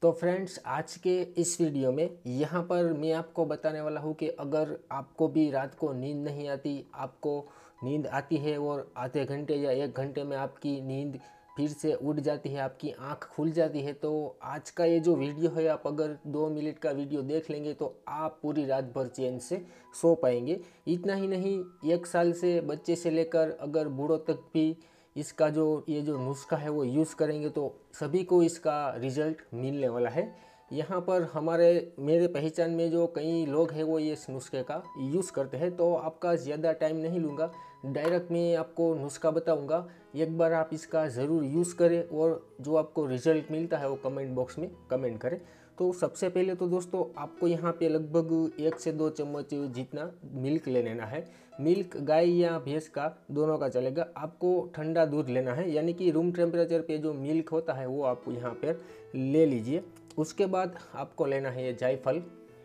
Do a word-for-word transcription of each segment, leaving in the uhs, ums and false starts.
तो फ्रेंड्स, आज के इस वीडियो में यहाँ पर मैं आपको बताने वाला हूँ कि अगर आपको भी रात को नींद नहीं आती, आपको नींद आती है और आधे घंटे या एक घंटे में आपकी नींद फिर से उड़ जाती है, आपकी आंख खुल जाती है, तो आज का ये जो वीडियो है आप अगर दो मिनट का वीडियो देख लेंगे तो आप पूरी रात भर चैन से सो पाएंगे। इतना ही नहीं, एक साल से बच्चे से लेकर अगर बूढ़ों तक भी इसका जो ये जो नुस्खा है वो यूज़ करेंगे तो सभी को इसका रिज़ल्ट मिलने वाला है। यहाँ पर हमारे मेरे पहचान में जो कई लोग हैं वो ये इस नुस्खे का यूज़ करते हैं, तो आपका ज़्यादा टाइम नहीं लूँगा, डायरेक्ट मैं आपको नुस्खा बताऊँगा। एक बार आप इसका ज़रूर यूज़ करें और जो आपको रिज़ल्ट मिलता है वो कमेंट बॉक्स में कमेंट करें। तो सबसे पहले तो दोस्तों आपको यहाँ पे लगभग एक से दो चम्मच जितना मिल्क ले लेना है। मिल्क गाय या भैंस का दोनों का चलेगा। आपको ठंडा दूध लेना है, यानी कि रूम टेम्परेचर पे जो मिल्क होता है वो आप यहाँ पर ले लीजिए। उसके बाद आपको लेना है ये जायफल।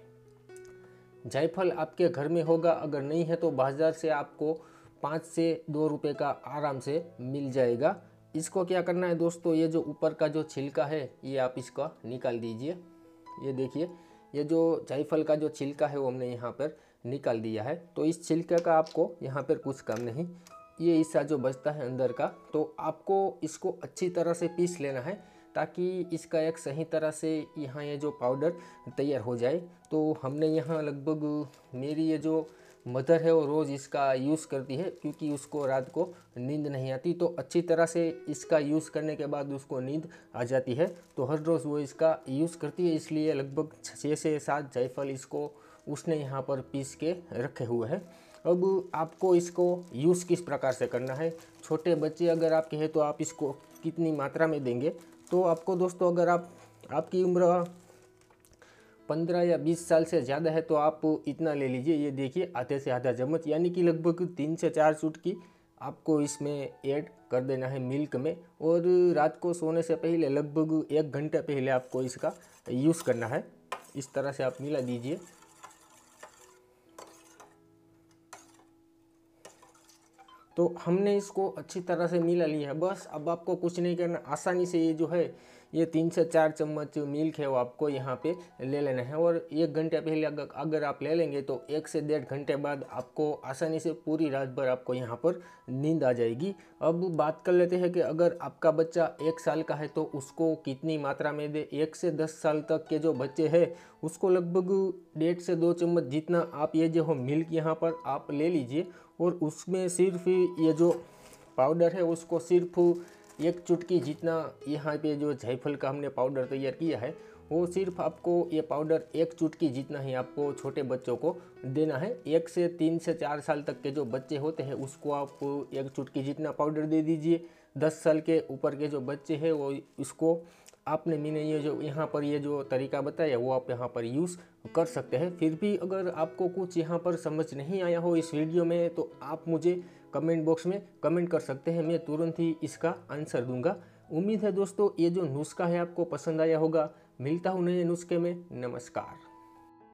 जायफल आपके घर में होगा, अगर नहीं है तो बाज़ार से आपको पाँच से दो रुपये का आराम से मिल जाएगा। इसको क्या करना है दोस्तों, ये जो ऊपर का जो छिलका है ये आप इसका निकाल दीजिए। ये देखिए, ये जो जायफल का जो छिलका है वो हमने यहाँ पर निकाल दिया है। तो इस छिलके का आपको यहाँ पर कुछ काम नहीं, ये हिस्सा जो बचता है अंदर का, तो आपको इसको अच्छी तरह से पीस लेना है ताकि इसका एक सही तरह से यहाँ ये जो पाउडर तैयार हो जाए। तो हमने यहाँ लगभग, मेरी ये जो मदर है वो रोज़ इसका यूज़ करती है क्योंकि उसको रात को नींद नहीं आती, तो अच्छी तरह से इसका यूज़ करने के बाद उसको नींद आ जाती है, तो हर रोज़ वो इसका यूज़ करती है। इसलिए लगभग छः से सात जायफल इसको उसने यहाँ पर पीस के रखे हुए हैं। अब आपको इसको यूज़ किस प्रकार से करना है, छोटे बच्चे अगर आपके हैं तो आप इसको कितनी मात्रा में देंगे, तो आपको दोस्तों अगर आप आपकी उम्र पंद्रह या बीस साल से ज़्यादा है तो आप इतना ले लीजिए। ये देखिए, आधे से आधा चम्मच यानी कि लगभग तीन से चार चुटकी आपको इसमें ऐड कर देना है मिल्क में। और रात को सोने से पहले लगभग एक घंटे पहले आपको इसका यूज़ करना है। इस तरह से आप मिला दीजिए। तो हमने इसको अच्छी तरह से मिला लिया है, बस अब आपको कुछ नहीं करना, आसानी से ये जो है ये तीन से चार चम्मच मिल्क है वो आपको यहाँ पे ले लेना है। और एक घंटे पहले अगर अगर आप ले लेंगे तो एक से डेढ़ घंटे बाद आपको आसानी से पूरी रात भर आपको यहाँ पर नींद आ जाएगी। अब बात कर लेते हैं कि अगर आपका बच्चा एक साल का है तो उसको कितनी मात्रा में दे। एक से दस साल तक के जो बच्चे हैं उसको लगभग डेढ़ से दो चम्मच जितना आप ये जो मिल्क यहाँ पर आप ले लीजिए और उसमें सिर्फ ये जो पाउडर है उसको सिर्फ एक चुटकी जितना यहाँ पे जो जायफल का हमने पाउडर तैयार किया है वो सिर्फ आपको ये पाउडर एक चुटकी जितना ही आपको छोटे बच्चों को देना है। एक से तीन से चार साल तक के जो बच्चे होते हैं उसको आप एक चुटकी जितना पाउडर दे दीजिए। दस साल के ऊपर के जो बच्चे हैं वो इसको आपने मैंने ये जो यहाँ पर ये जो तरीका बताया वो आप यहाँ पर यूज़ कर सकते हैं। फिर भी अगर आपको कुछ यहाँ पर समझ नहीं आया हो इस वीडियो में तो आप मुझे कमेंट बॉक्स में कमेंट कर सकते हैं, मैं तुरंत ही इसका आंसर दूंगा। उम्मीद है दोस्तों ये जो नुस्खा है आपको पसंद आया होगा। मिलता हूँ नए नुस्खे में। नमस्कार।